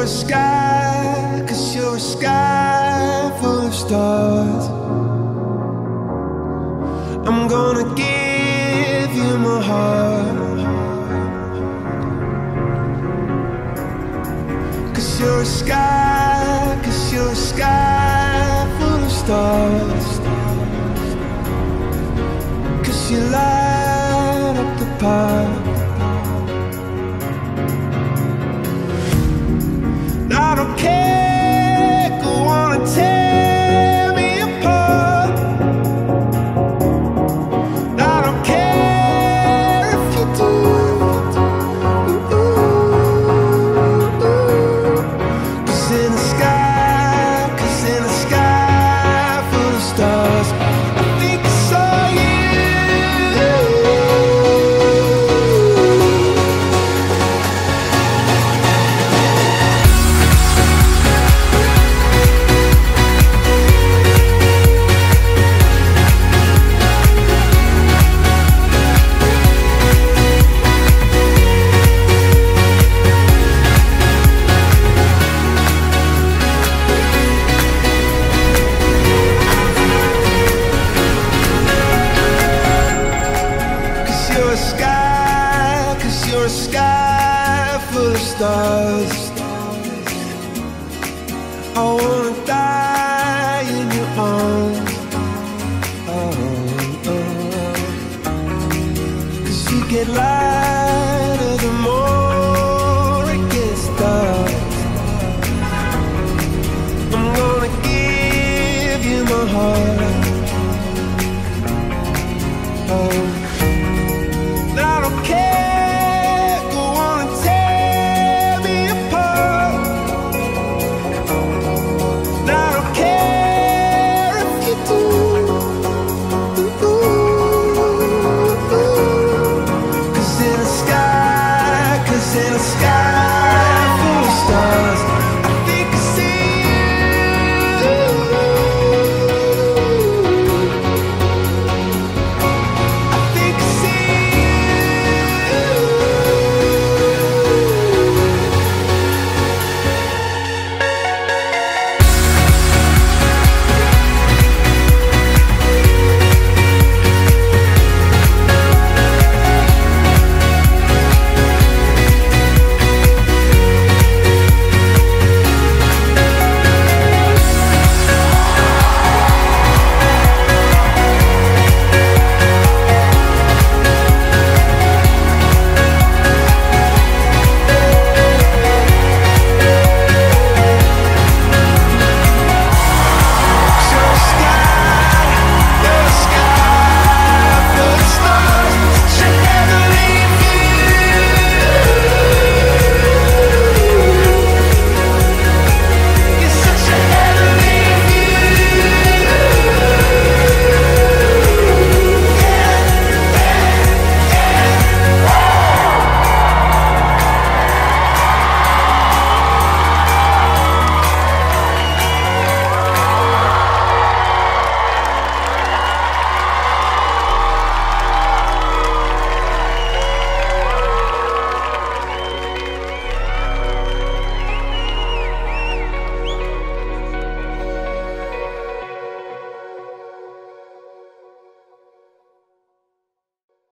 sky, 'cause you're a sky full of stars. I'm gonna give you my heart, 'cause you're a sky, 'cause you're a sky full of stars. 'Cause you light up the park. I don't care, go on and tear me apart. I don't care if you do. Cause in the sky, 'cause in the sky full of stars, I think I saw you. You're a sky, 'cause you're a sky full of stars. I wanna die in your arms. Oh, oh. 'Cause you get lighter the more it gets dark. I'm gonna give you my heart. Oh, I don't care, go on and tear me apart. I don't care if you do. 'Cause in the sky, 'cause in the sky